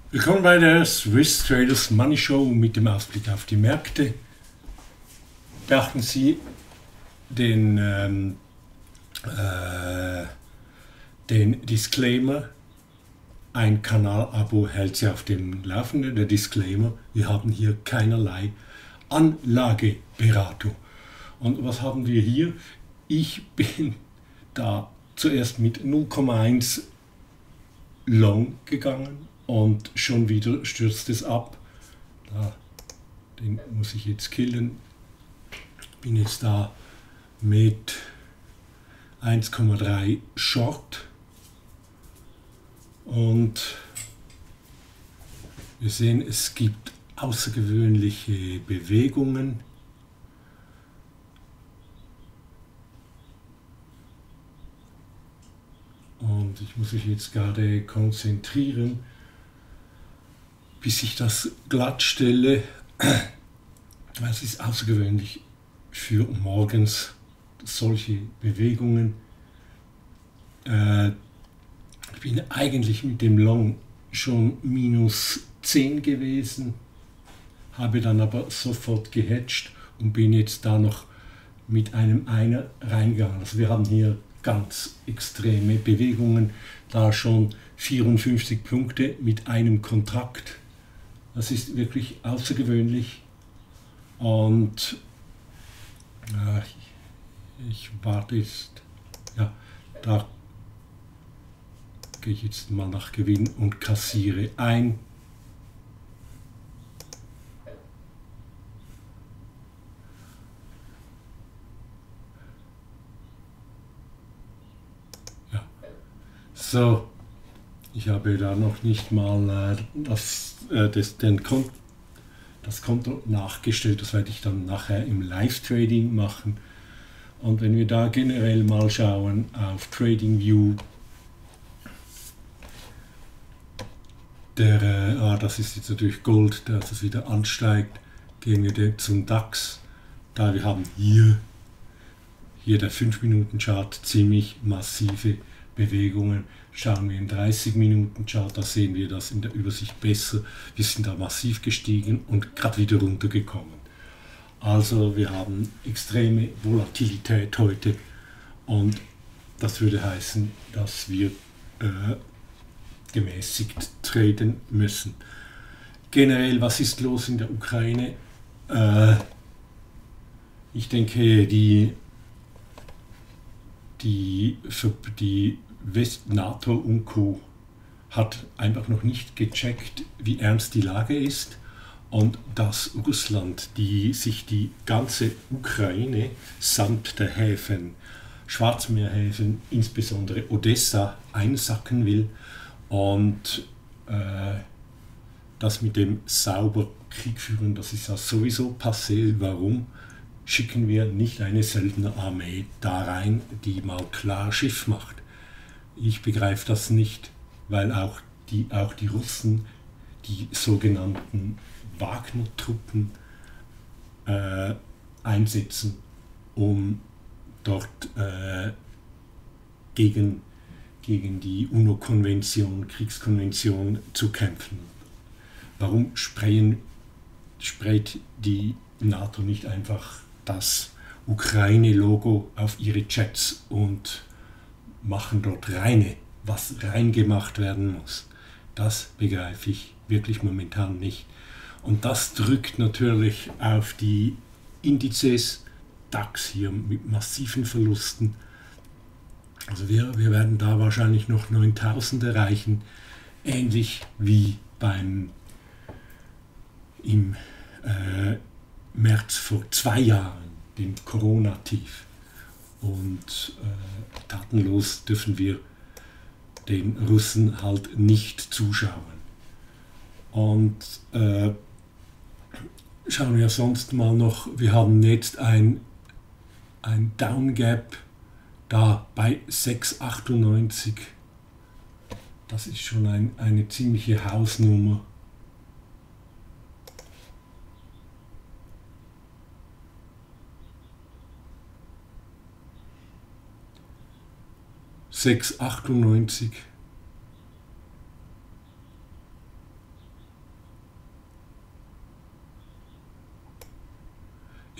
Willkommen bei der Swiss Traders Money Show mit dem Ausblick auf die Märkte. Beachten Sie den Disclaimer. Ein Kanalabo hält Sie auf dem Laufenden. Der Disclaimer: Wir haben hier keinerlei Anlageberatung. Und was haben wir hier? Ich bin da zuerst mit 0,1 Long gegangen und schon wieder stürzt es ab. Den muss ich jetzt killen. Bin jetzt da mit 1,3 Short und wir sehen, es gibt außergewöhnliche Bewegungen. Und ich muss mich jetzt gerade konzentrieren, bis ich das glatt stelle. Es ist außergewöhnlich für morgens solche Bewegungen. Ich bin eigentlich mit dem Long schon minus 10 gewesen, habe dann aber sofort gehatcht und bin jetzt da noch mit einem Einer reingegangen. Also wir haben hier ganz extreme Bewegungen, da schon 54 Punkte mit einem Kontrakt. Das ist wirklich außergewöhnlich und ich warte jetzt, ja, da gehe ich jetzt mal nach Gewinn und kassiere ein. Ja. So, ich habe da noch nicht mal das Konto nachgestellt, das werde ich dann nachher im Live-Trading machen. Und wenn wir da generell mal schauen auf TradingView, das ist jetzt natürlich Gold, dass es wieder ansteigt, gehen wir zum DAX. Da wir haben hier der 5-Minuten-Chart ziemlich massive Bewegungen. Schauen wir im 30-Minuten-Chart, da sehen wir das in der Übersicht besser. Wir sind da massiv gestiegen und gerade wieder runtergekommen. Also wir haben extreme Volatilität heute und das würde heißen, dass wir gemäßigt traden müssen. Generell, was ist los in der Ukraine? Ich denke, die NATO und Co. hat einfach noch nicht gecheckt, wie ernst die Lage ist und dass Russland, sich die ganze Ukraine samt der Häfen, Schwarzmeerhäfen, insbesondere Odessa, einsacken will und das mit dem sauber Krieg führen, das ist ja sowieso passé. Warum schicken wir nicht eine Söldnerarmee da rein, die mal klar Schiff macht? Ich begreife das nicht, weil auch die Russen die sogenannten Wagner-Truppen einsetzen, um dort gegen die UNO-Konvention, Kriegskonvention zu kämpfen. Warum sprayt die NATO nicht einfach das Ukraine-Logo auf ihre Jets und machen dort was rein gemacht werden muss? Das begreife ich wirklich momentan nicht. Und das drückt natürlich auf die Indizes, DAX hier mit massiven Verlusten. Also wir werden da wahrscheinlich noch 9000 erreichen, ähnlich wie im März vor 2 Jahren, dem Corona-Tief. Und tatenlos dürfen wir den Russen halt nicht zuschauen. Und schauen wir sonst mal noch, wir haben jetzt ein Downgap da bei 6,98. Das ist schon eine ziemliche Hausnummer.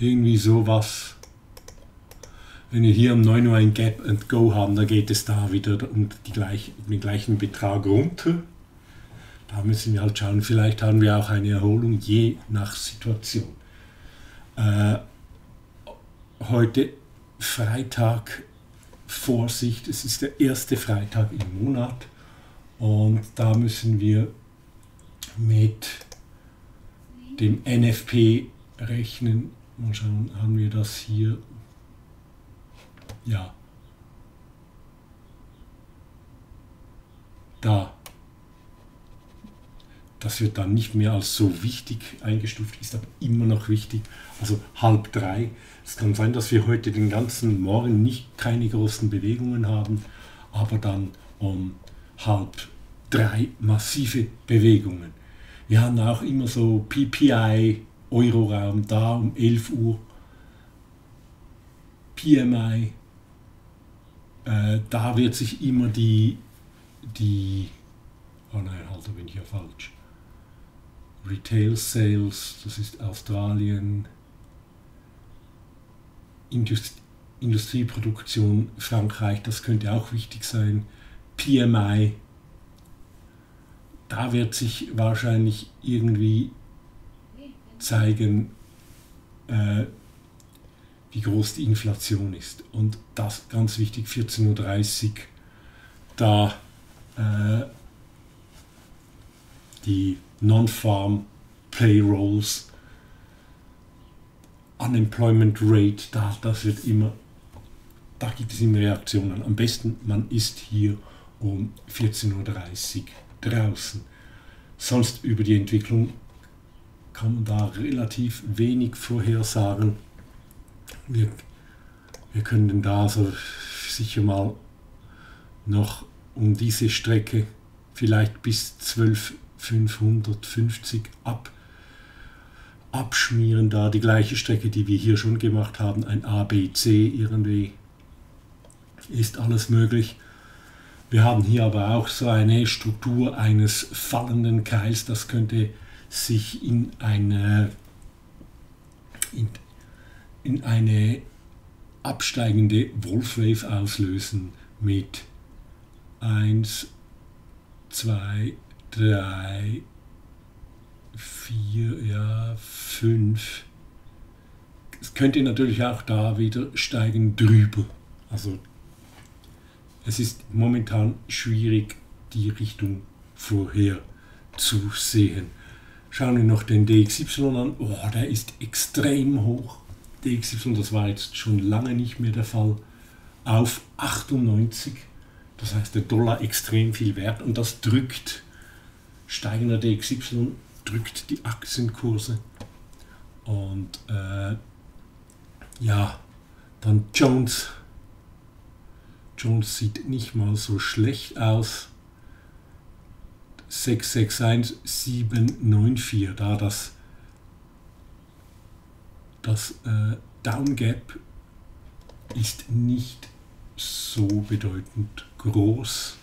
Irgendwie sowas. Wenn wir hier um 9 Uhr ein Gap and Go haben, dann geht es da wieder um den gleichen Betrag runter. Da müssen wir halt schauen, vielleicht haben wir auch eine Erholung je nach Situation. Heute Freitag, Vorsicht, es ist der erste Freitag im Monat und da müssen wir mit dem NFP rechnen. Mal schauen, haben wir das hier? Ja. Da. Das wird dann nicht mehr als so wichtig eingestuft, ist aber immer noch wichtig. Also 2:30. Es kann sein, dass wir heute den ganzen Morgen keine großen Bewegungen haben, aber dann um 2:30 massive Bewegungen. Wir haben auch immer so PPI, Euroraum, da um 11 Uhr, PMI, da wird sich immer oh nein, halt, da bin ich ja falsch. Retail Sales, das ist Australien, Industrieproduktion Frankreich, das könnte auch wichtig sein. PMI, da wird sich wahrscheinlich irgendwie zeigen, wie groß die Inflation ist. Und das ganz wichtig, 14:30 Uhr, da die Non-Farm Payrolls, Unemployment Rate, da gibt es immer Reaktionen. Am besten, man ist hier um 14:30 Uhr draußen. Sonst über die Entwicklung kann man da relativ wenig vorhersagen. Wir können da so sicher mal noch um diese Strecke vielleicht bis 12.550 abschmieren, da die gleiche Strecke, die wir hier schon gemacht haben, ein ABC irgendwie, ist alles möglich. Wir haben hier aber auch so eine Struktur eines fallenden Keils, das könnte sich in eine absteigende Wolfwave auslösen mit 1, 2, 3, 4, ja, 5. Es könnte natürlich auch da wieder steigen drüber. Also es ist momentan schwierig, die Richtung vorherzusehen. Schauen wir noch den DXY an. Oh, der ist extrem hoch. DXY, das war jetzt schon lange nicht mehr der Fall, auf 98. Das heißt, der Dollar extrem viel wert und das drückt, steigender DXY drückt die Aktienkurse. Und ja, dann Jones. Jones sieht nicht mal so schlecht aus. 661794, da das Down Gap ist nicht so bedeutend groß.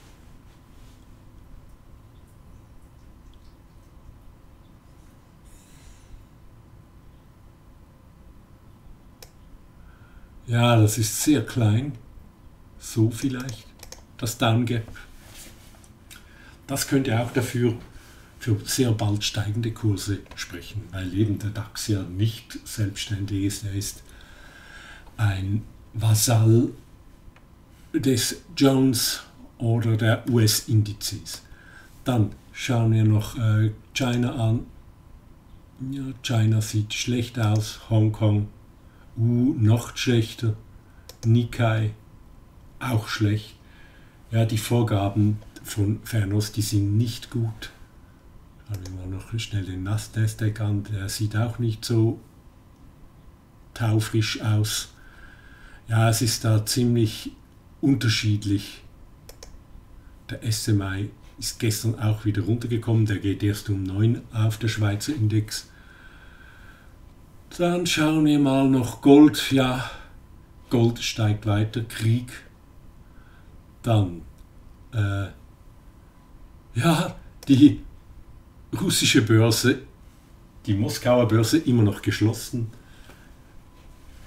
Ja, das ist sehr klein. So vielleicht, das Down Gap. Das könnte auch dafür für sehr bald steigende Kurse sprechen, weil eben der DAX ja nicht selbstständig ist. Er ist ein Vasall des Jones oder der US-Indizes. Dann schauen wir noch China an. Ja, China sieht schlecht aus. Hongkong, noch schlechter. Nikkei, auch schlecht. Ja, die Vorgaben von Fernost, die sind nicht gut. Schauen wir mal noch schnell den Nasdaq an. Der sieht auch nicht so taufrisch aus. Ja, es ist da ziemlich unterschiedlich. Der SMI ist gestern auch wieder runtergekommen. Der geht erst um 9 auf der Schweizer Index. Dann schauen wir mal noch Gold. Ja, Gold steigt weiter. Krieg. Dann ja, die russische Börse, die Moskauer Börse immer noch geschlossen.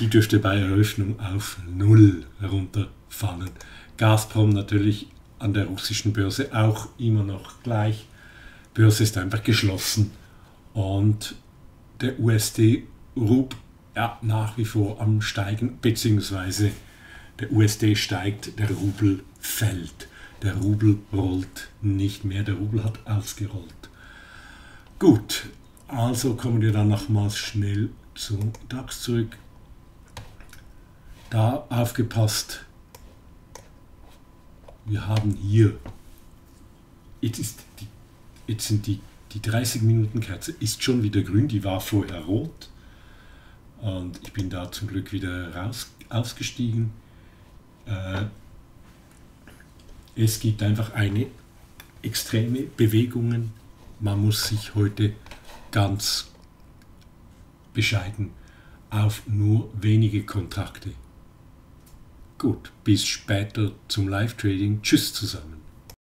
die dürfte bei Eröffnung auf 0 herunterfallen. Gazprom natürlich an der russischen Börse auch immer noch gleich. Börse ist einfach geschlossen und der USD-RUB nach wie vor am Steigen, beziehungsweise der USD steigt, der Rubel fällt. Der Rubel rollt nicht mehr, der Rubel hat ausgerollt. Gut, also kommen wir dann nochmals schnell zum DAX zurück. Da aufgepasst, wir haben hier, jetzt sind die 30-Minuten-Kerze ist schon wieder grün, die war vorher rot und ich bin da zum Glück wieder ausgestiegen. Es gibt einfach eine extreme Bewegungen. Man muss sich heute ganz bescheiden auf nur wenige Kontrakte. Gut, bis später zum Live-Trading. Tschüss zusammen.